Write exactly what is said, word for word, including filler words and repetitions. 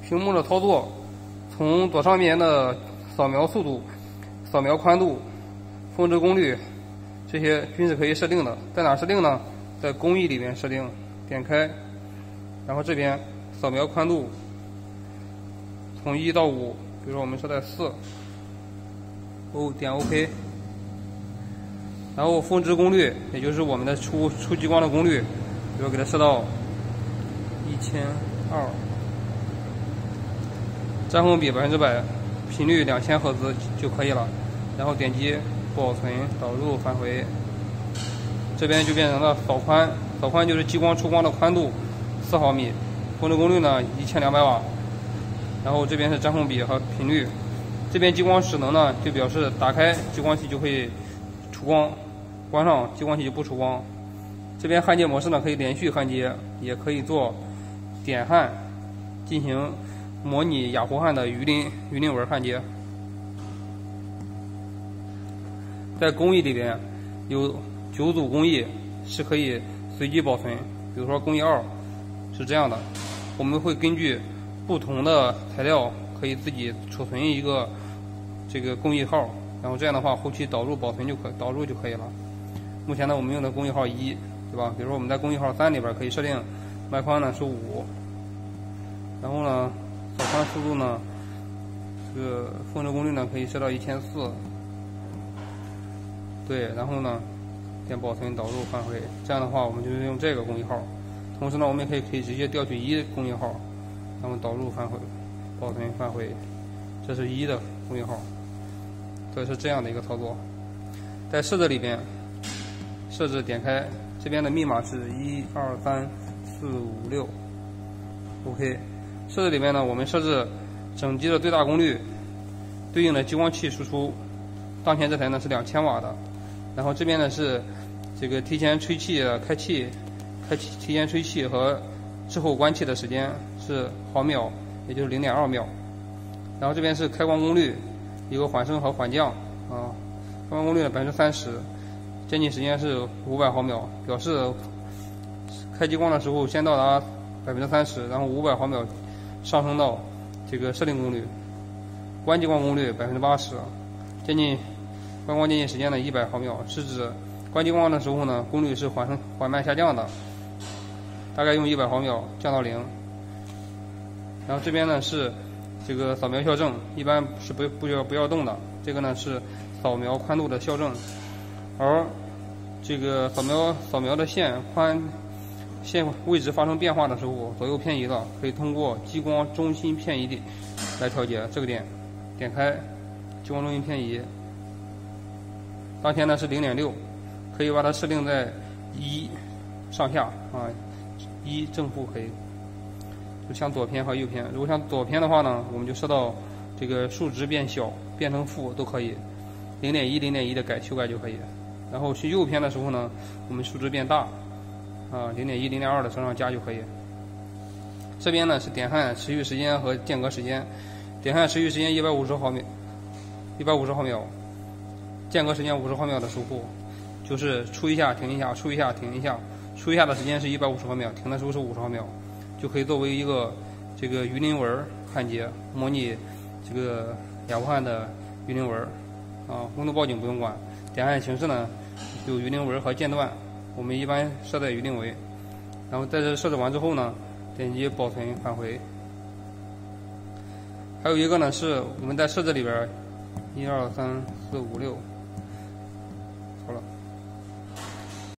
屏幕的操作，从左上边的扫描速度、扫描宽度、峰值功率，这些均是可以设定的。在哪设定呢？在工艺里面设定，点开，然后这边扫描宽度从一到五，比如说我们设在四，哦，点 OK。然后峰值功率，也就是我们的出出激光的功率，比如给它设到一千二，占红比百分之百，频率两千赫兹就可以了。然后点击保存、导入、返回，这边就变成了扫宽，扫宽就是激光出光的宽度四毫米，峰值功率呢一千两百瓦。然后这边是占红比和频率，这边激光使能呢就表示打开激光器就会出光，关上激光器就不出光。这边焊接模式呢可以连续焊接，也可以做点焊，进行模拟氩弧焊的鱼鳞鱼鳞纹焊接。在工艺里边有九组工艺是可以随机保存，比如说工艺二是这样的，我们会根据不同的材料可以自己储存一个这个工艺号，然后这样的话后期导入保存就可导入就可以了。目前呢我们用的工艺号一，对吧？比如说我们在工艺号三里边可以设定脉宽呢是五，然后呢扫宽速度呢这个峰值功率呢可以设到一千四，对，然后呢点保存导入返回，这样的话我们就用这个工艺号。同时呢我们也可以可以直接调取一工艺号，然后导入返回保存返回，这是一的工艺号。这是这样的一个操作。在设置里边设置点开，这边的密码是一二三四五六 OK。 设置里面呢我们设置整机的最大功率，对应的激光器输出，当前这台呢是两千瓦的。然后这边呢是这个提前吹气开气开气提前吹气和之后关气的时间是毫秒，也就是 零点二秒。然后这边是开关功率，一个缓升和缓降啊，开关功率呢百分之三十，渐进时间是五百毫秒，表示开激光的时候先到达百分之三十，然后五百毫秒上升到这个设定功率。关激光功率百分之八十，渐进关光渐进时间呢一百毫秒，是指关激光的时候呢功率是缓升缓慢下降的，大概用一百毫秒降到零。然后这边呢是这个扫描校正，一般是不不要不要动的，这个呢是扫描宽度的校正。而这个扫描扫描的线宽线位置发生变化的时候，左右偏移的可以通过激光中心偏移点来调节。这个点点开激光中心偏移，当前呢是 零点六， 可以把它设定在一上下啊，一正负可以，就向左偏和右偏。如果向左偏的话呢，我们就设到这个数值变小，变成负都可以， 零点一 零点一 的改修改就可以。然后去右偏的时候呢，我们数值变大啊 零点一 零点二 的向上加就可以。这边呢是点焊持续时间和间隔时间，点焊持续时间一百五十毫秒一百五十毫秒，间隔时间五十毫秒的时候，就是出一下停一下，出一下停一下，出一下的时间是一百五十毫秒，停的时候是五十毫秒，就可以作为一个这个鱼鳞纹焊接，模拟这个氩弧焊的鱼鳞纹啊。温度报警不用管，点焊形式呢有鱼鳞纹和间断，我们一般设在鱼鳞纹。然后在这设置完之后呢，点击保存返回。还有一个呢是我们在设置里边一二三四五六，好了。